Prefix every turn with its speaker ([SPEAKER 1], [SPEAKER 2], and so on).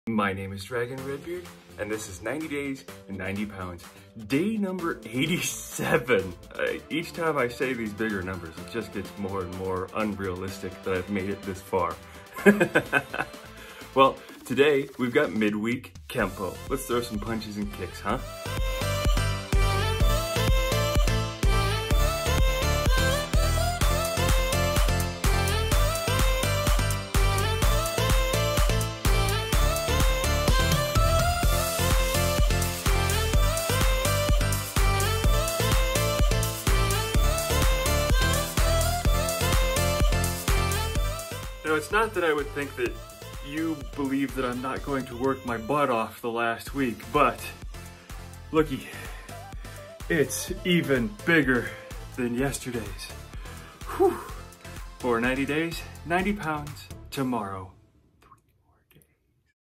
[SPEAKER 1] My name is Dragon Redbeard, and this is 90 days and 90 pounds. Day number 87. Each time I say these bigger numbers, it just gets more and more unrealistic that I've made it this far. Well, today we've got Midweek Kenpo. Let's throw some punches and kicks, huh? Now, it's not that I would think that you believe that I'm not going to work my butt off the last week, but looky, it's even bigger than yesterday's. Whew. For 90 days, 90 pounds tomorrow.